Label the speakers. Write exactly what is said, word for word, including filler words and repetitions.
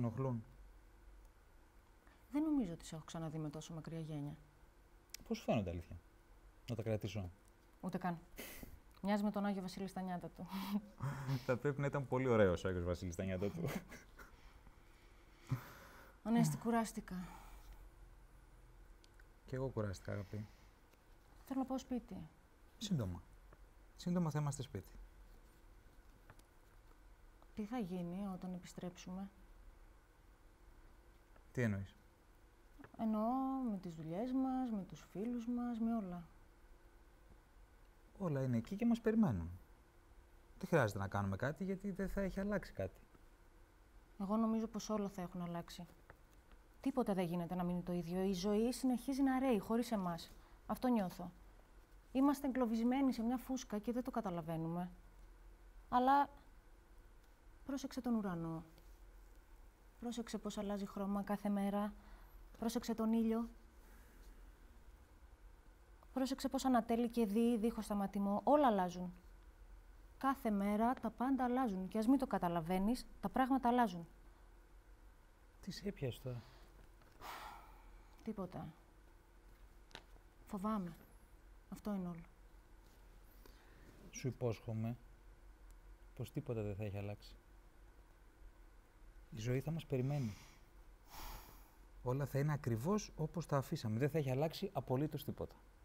Speaker 1: ενοχλούν?
Speaker 2: Δεν νομίζω ότι σε έχω ξαναδεί με τόσο μακριά γένια.
Speaker 1: Πώς σου φαίνονται, αλήθεια? Να τα κρατήσω.
Speaker 2: Ούτε καν. Μοιάζει με τον Άγιο Βασίλη στα νιάτα του.
Speaker 1: Θα πρέπει να ήταν πολύ ωραίος ο Άγιος Βασίλης στα νιάτα του.
Speaker 2: Ανέστη, κουράστηκα.
Speaker 1: Κι εγώ κουράστηκα, αγάπη.
Speaker 2: Θέλω να πάω σπίτι.
Speaker 1: Σύντομα. Σύντομα θα είμαστε σπίτι.
Speaker 2: Τι θα γίνει όταν επιστρέψουμε?
Speaker 1: Τι εννοείς?
Speaker 2: Εννοώ με τις δουλειές μας, με τους φίλους μας, με όλα.
Speaker 1: Όλα είναι εκεί και μας περιμένουν. Δεν χρειάζεται να κάνουμε κάτι γιατί δεν θα έχει αλλάξει κάτι.
Speaker 2: Εγώ νομίζω πως όλα θα έχουν αλλάξει. Τίποτα δεν γίνεται να μείνει το ίδιο. Η ζωή συνεχίζει να ρέει χωρίς εμάς. Αυτό νιώθω. Είμαστε εγκλωβισμένοι σε μια φούσκα και δεν το καταλαβαίνουμε. Αλλά πρόσεξε τον ουρανό. Πρόσεξε πως αλλάζει χρώμα κάθε μέρα. Πρόσεξε τον ήλιο. Πρόσεξε πως ανατέλει και δει δίχως σταματημό. Όλα αλλάζουν. Κάθε μέρα τα πάντα αλλάζουν. Και ας μην το καταλαβαίνεις, τα πράγματα αλλάζουν.
Speaker 1: Τι σε έπιασε τώρα?
Speaker 2: Τίποτα. Φοβάμαι. Αυτό είναι όλο.
Speaker 1: Σου υπόσχομαι πως τίποτα δεν θα έχει αλλάξει. Η ζωή θα μας περιμένει. Όλα θα είναι ακριβώς όπως τα αφήσαμε. Δεν θα έχει αλλάξει απολύτως τίποτα.